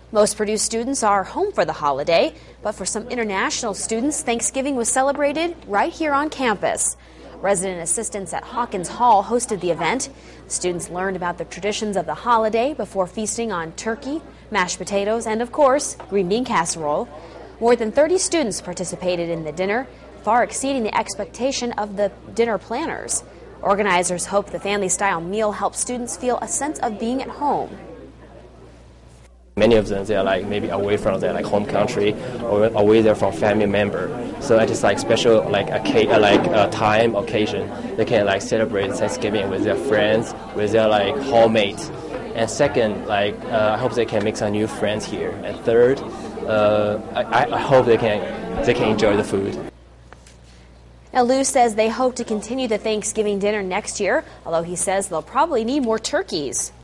Most Purdue students are home for the holiday, but for some international students, Thanksgiving was celebrated right here on campus. Resident assistants at Hawkins Hall hosted the event. Students learned about the traditions of the holiday before feasting on turkey, mashed potatoes, and of course, green bean casserole. More than 30 students participated in the dinner, far exceeding the expectation of the dinner planners. Organizers hope the family-style meal helps students feel a sense of being at home. Many of them, they're like maybe away from their home country or away there from family member. So it's just like special a time occasion. They can celebrate Thanksgiving with their friends, with their homemates. And second, I hope they can make some new friends here. And third, I hope they can enjoy the food. Now, Lou says they hope to continue the Thanksgiving dinner next year, although he says they'll probably need more turkeys.